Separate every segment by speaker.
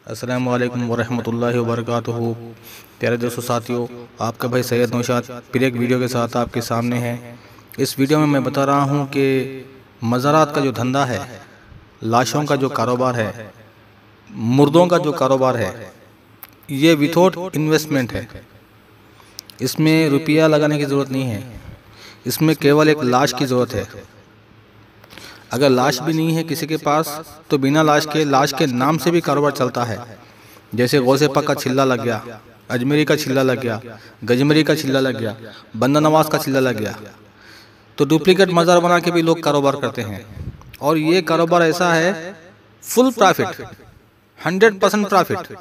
Speaker 1: السلام علیکم ورحمۃ اللہ وبرکاتہ۔ پیارے دوستو ساتھیو، آپ کا بھائی سید نوشاد پھر ایک ویڈیو کے ساتھ آپ کے سامنے ہے۔ اس ویڈیو میں بتا رہا ہوں کہ مزارات کا جو دھندا ہے، لاشوں کا جو کاروبار ہے، مردوں کا جو کاروبار ہے، یہ وتھاؤٹ انویسٹمنٹ ہے۔ اس میں روپیہ لگانے کی ضرورت نہیں ہے، اس میں کیول ایک لاش کی ضرورت ہے۔ اگر لاش بھی نہیں ہے کسی کے پاس تو بنا لاش کے نام سے بھی کاروبار چلتا ہے۔ جیسے غوث پاک کا چھلا لگ گیا، اجمیری کا چھلا لگ گیا، گجمری کا چھلا لگ گیا، بندہ نواز کا چھلا لگ گیا، تو ڈپلیکیٹ مزار بنا کے بھی لوگ کاروبار کرتے ہیں۔ اور یہ کاروبار ایسا ہے، فل پرافٹ، 100% پرافٹ۔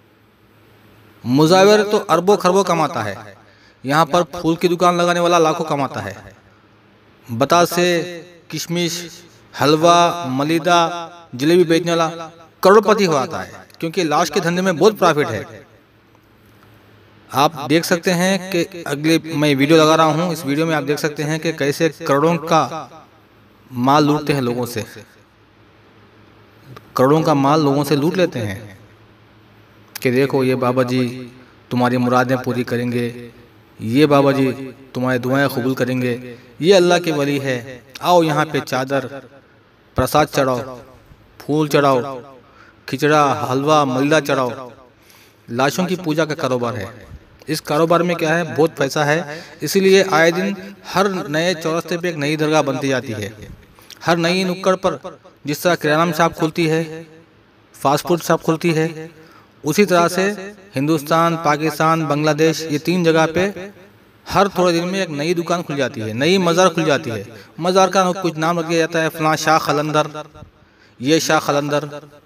Speaker 1: مزاور تو اربوں خربوں کماتا ہے، یہاں پر پھول کی دکان لگانے والا لاکھوں کماتا ہے۔ بتاسے، کشمش، حلوہ، ملیدہ، جلیبی بیچنے والا کروڑ پتی ہو آتا ہے، کیونکہ لاش کے دھندے میں بہت پرافٹ ہے۔ آپ دیکھ سکتے ہیں کہ میں ویڈیو لگا رہا ہوں، اس ویڈیو میں آپ دیکھ سکتے ہیں کہ کیسے کروڑوں کا مال لوٹتے ہیں لوگوں سے، کروڑوں کا مال لوگوں سے لوٹ لیتے ہیں کہ دیکھو یہ بابا جی تمہاری مرادیں پوری کریں گے، یہ بابا جی تمہاری دعائیں قبول کریں گے، یہ اللہ کے ولی ہے، آؤ یہاں پہ چادر، پرساد چڑھاؤ، پھول چڑھاؤ، کھچڑا، حلوہ، ملیدہ چڑھاؤ۔ لاشوں کی پوجا کا کاروبار ہے۔ اس کاروبار میں کیا ہے، بہت پیسہ ہے، اسی لیے آئے دن ہر نئے چورستے پہ ایک نئی درگاہ بنتی جاتی ہے۔ ہر نئی نکڑ پر جس طرح کرانہ شاپ کھلتی ہے، فاسٹ فوڈ شاپ کھلتی ہے، اسی طرح سے ہندوستان، پاکستان، بنگلہ دیش، یہ 3 جگہ پہ ہر تھوڑے دن میں ایک نئی دکان کھل جاتی ہے، نئی مزار کھل جاتی ہے۔ مزار کا کچھ نام رکھ دیا جاتا ہے، فلاں شاہ خلندر، یہ شاہ خلندر،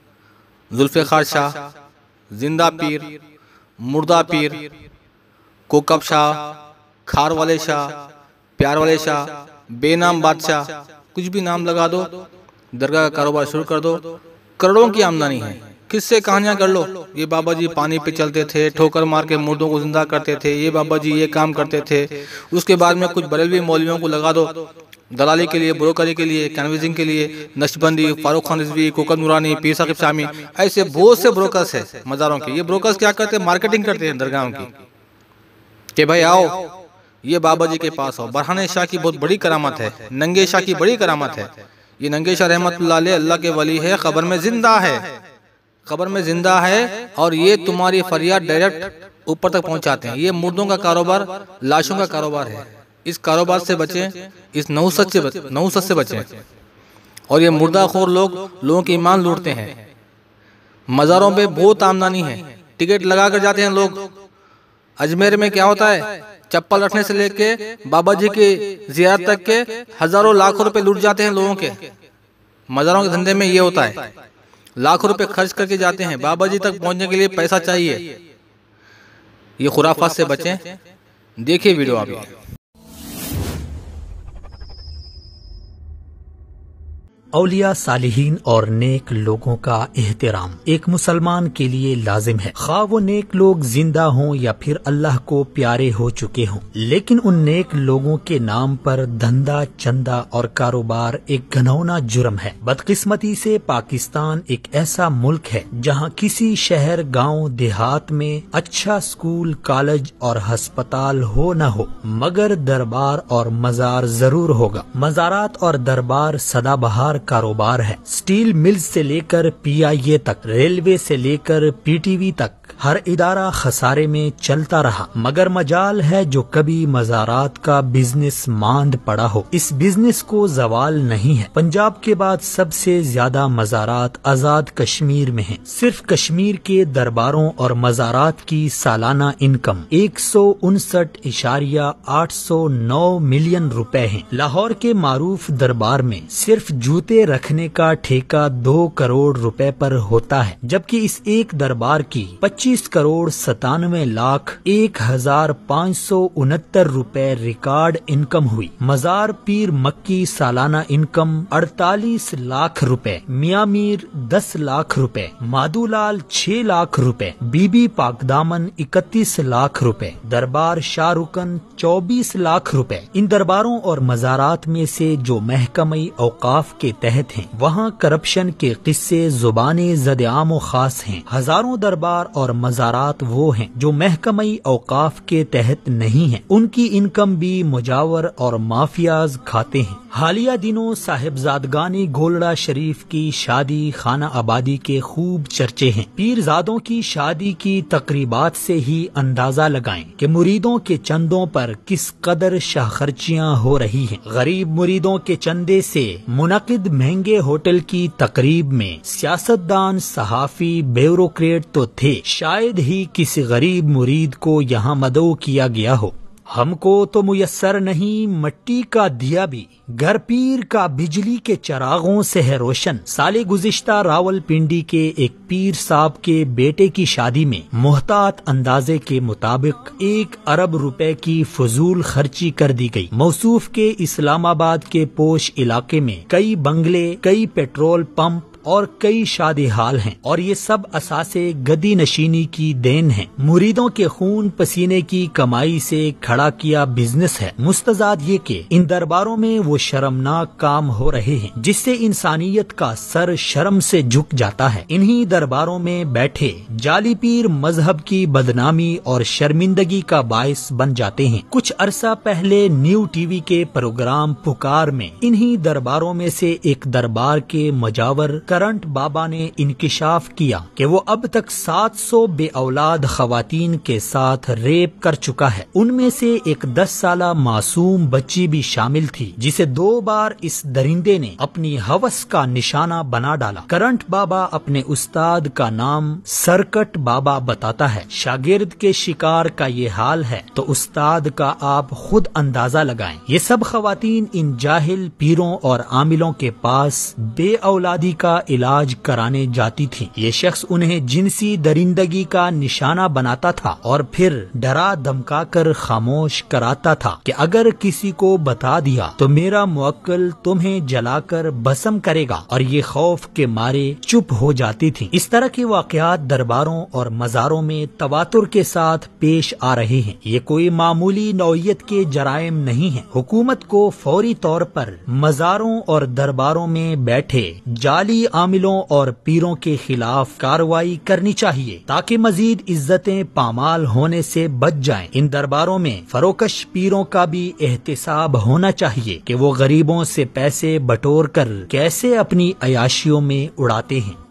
Speaker 1: ذوالفقار شاہ، زندہ پیر، مردہ پیر، کوکب شاہ، کھار والے شاہ، پیار والے شاہ، بے نام بادشاہ، کچھ بھی نام لگا دو، درگاہ کا کاروبار شروع کر دو، کروڑوں کی آمدنی ہے۔ کس سے کہانیاں کر لو، یہ بابا جی پانی پہ چلتے تھے، ٹھوکر مار کے مردوں کو زندہ کرتے تھے، یہ بابا جی یہ کام کرتے تھے۔ اس کے بعد میں کچھ بریلوی مولویوں کو لگا دو دلالی کے لیے، بروکری کے لیے، کینویزنگ کے لیے، نقشبندی، فاروق خان رضوی، کوکب نورانی، پیر ثاقب شامی، ایسے بہت سے بروکرز ہیں مزاروں کے۔ یہ بروکرز کیا کرتے ہیں، مارکیٹنگ کرتے ہیں درگاہوں کی کہ بھائی آؤ یہ بابا جی کے پاس آؤ۔ برہان شاہ کی بہت بڑی کرامت ہے، ننگے شاہ کی بڑی کرامت ہے۔ یہ ننگے شاہ رحمت اللہ علیہ اللہ کے ولی ہے، قبر میں زندہ ہے، قبر میں زندہ ہے، اور یہ تمہاری فریاد ڈائریکٹ اوپر تک پہنچاتے ہیں۔ یہ مردوں کا کاروبار، لاشوں کا کاروبار ہے۔ اس کاروبار سے بچیں، اس نحوست سے بچیں۔ اور یہ مردہ خور لوگوں کی ایمان لوٹتے ہیں۔ مزاروں پہ بہت آمدنی ہے، ٹکٹ لگا کر جاتے ہیں لوگ۔ اجمیر میں کیا ہوتا ہے، چپل رکھنے سے لے کے بابا جی کی زیارت تک کے ہزاروں لاکھوں روپے لوٹ جاتے ہیں لوگوں کے۔ مزاروں کے دھندے میں یہ ہوتا ہے، لاکھوں روپے خرچ کر کے جاتے ہیں، بابا جی تک پہنچنے کے لیے پیسہ چاہیے۔ یہ خرافات سے بچیں۔ دیکھیے ویڈیو آپ۔
Speaker 2: اولیاء، صالحین اور نیک لوگوں کا احترام ایک مسلمان کے لیے لازم ہے، خواہ وہ نیک لوگ زندہ ہوں یا پھر اللہ کو پیارے ہو چکے ہوں۔ لیکن ان نیک لوگوں کے نام پر دھندا، چندہ اور کاروبار ایک گھناؤنا جرم ہے۔ بدقسمتی سے پاکستان ایک ایسا ملک ہے جہاں کسی شہر، گاؤں، دیہات میں اچھا سکول، کالج اور ہسپتال ہو نہ ہو، مگر دربار اور مزار ضرور ہوگا۔ مزارات اور دربار سدا بہار کاروبار ہے۔ سٹیل ملز سے لے کر پی آئی اے تک، ریلوے سے لے کر پی ٹی وی تک، ہر ادارہ خسارے میں چلتا رہا، مگر مجال ہے جو کبھی مزارات کا بزنس ماند پڑا ہو۔ اس بزنس کو زوال نہیں ہے۔ پنجاب کے بعد سب سے زیادہ مزارات آزاد کشمیر میں ہیں۔ صرف کشمیر کے درباروں اور مزارات کی سالانہ انکم 169.809 ملین روپے ہیں۔ لاہور کے معروف دربار میں صرف جوتے رکھنے کا ٹھیکہ 2 کروڑ روپے پر ہوتا ہے، جبکہ اس ایک دربار کی 25 کروڑ 97 لاکھ 1,569 روپے ریکارڈ انکم ہوئی۔ مزار پیر مکی سالانہ انکم 48 لاکھ روپے، میاں میر 10 لاکھ روپے، مادو لال 6 لاکھ روپے، بی بی پاک دامن 31 لاکھ روپے، دربار شاہ رکن 24 لاکھ روپے۔ ان درباروں اور مزارات میں سے جو محکمہ اوقاف کے تحت ہیں، وہاں کرپشن کے قصے زبان زد عام و خاص ہیں۔ ہزاروں دربار اور مزارات وہ ہیں جو محکمہ اوقاف کے تحت نہیں ہیں، ان کی انکم بھی مجاور اور مافیاز کھاتے ہیں۔ حالیہ دنوں صاحبزادگانی گولڑا شریف کی شادی خانہ آبادی کے خوب چرچے ہیں۔ پیرزادوں کی شادی کی تقریبات سے ہی اندازہ لگائیں کہ مریدوں کے چندوں پر کس قدر شاہ خرچیاں ہو رہی ہیں۔ غریب مریدوں کے چندے سے منعقد مہنگے ہوٹل کی تقریب میں سیاستدان، صحافی، بیوروکریٹ تو تھے، شاید ہی کسی غریب مرید کو یہاں مدعو کیا گیا ہو۔ ہم کو تو میسر نہیں مٹی کا دیا بھی، گھر پیر کا بجلی کے چراغوں سے ہے روشن۔ سال گزشتہ راول پنڈی کے ایک پیر صاحب کے بیٹے کی شادی میں محتاط اندازے کے مطابق 1 ارب روپے کی فضول خرچی کر دی گئی۔ موصوف کے اسلام آباد کے پوش علاقے میں کئی بنگلے، کئی پیٹرول پمپ اور کئی شادی ہال ہیں، اور یہ سب اساسے گدی نشینی کی دین ہیں، مریدوں کے خون پسینے کی کمائی سے کھڑا کیا بزنس ہے۔ مستزاد یہ کہ ان درباروں میں وہ شرمناک کام ہو رہے ہیں جس سے انسانیت کا سر شرم سے جھک جاتا ہے۔ انہی درباروں میں بیٹھے جعلی پیر مذہب کی بدنامی اور شرمندگی کا باعث بن جاتے ہیں۔ کچھ عرصہ پہلے نیو ٹی وی کے پروگرام پکار میں انہی درباروں میں سے ایک دربار کے مجاور کرنٹ بابا نے انکشاف کیا کہ وہ اب تک 700 بے اولاد خواتین کے ساتھ ریپ کر چکا ہے۔ ان میں سے ایک 10 سالہ معصوم بچی بھی شامل تھی جسے 2 بار اس درندے نے اپنی ہوس کا نشانہ بنا ڈالا۔ کرنٹ بابا اپنے استاد کا نام سرکٹ بابا بتاتا ہے۔ شاگرد کے شکار کا یہ حال ہے تو استاد کا آپ خود اندازہ لگائیں۔ یہ سب خواتین ان جاہل پیروں اور عاملوں کے پاس بے اولادی کا علاج کرانے جاتی تھی۔ یہ شخص انہیں جنسی درندگی کا نشانہ بناتا تھا اور پھر ڈرا دھمکا کر خاموش کراتا تھا کہ اگر کسی کو بتا دیا تو میرا موکل تمہیں جلا کر بھسم کرے گا، اور یہ خوف کے مارے چپ ہو جاتی تھی۔ اس طرح کے واقعات درباروں اور مزاروں میں تواتر کے ساتھ پیش آ رہے ہیں۔ یہ کوئی معمولی نوعیت کے جرائم نہیں ہیں۔ حکومت کو فوری طور پر مزاروں اور درباروں میں بیٹھے جعلی عاملوں اور پیروں کے خلاف کارروائی کرنی چاہیے تاکہ مزید عزتیں پامال ہونے سے بچ جائیں۔ ان درباروں میں فروکش پیروں کا بھی احتساب ہونا چاہیے کہ وہ غریبوں سے پیسے بٹور کر کیسے اپنی عیاشیوں میں اڑاتے ہیں۔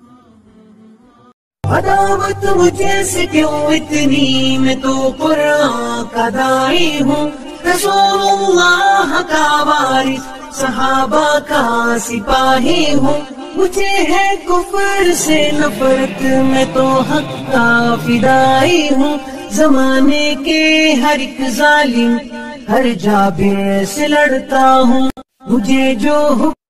Speaker 3: عداوت مجھے سے کیوں اتنی، میں تو قرآن کا داعی ہوں، رسول اللہ کا وارث، صحابہ کا سپاہی ہوں۔ مجھے ہے کفر سے نفرت، میں تو حق کا فدائی ہوں۔ زمانے کے ہر ایک ظالم، ہر جابر سے لڑتا ہوں۔ مجھے جو